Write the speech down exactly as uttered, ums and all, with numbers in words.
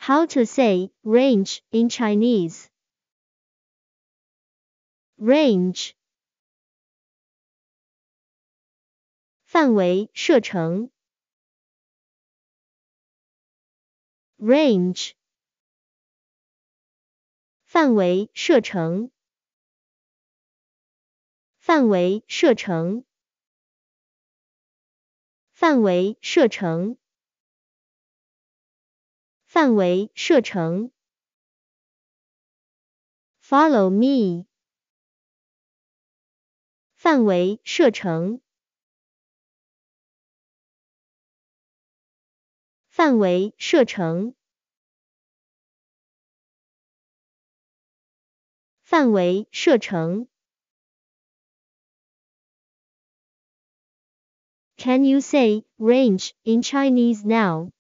How to say range in Chinese? Range 范围射程 range 范围射程范围射程范围射程范围射程 Follow me 范围射程范围射程范围射程 Can you say range in Chinese now?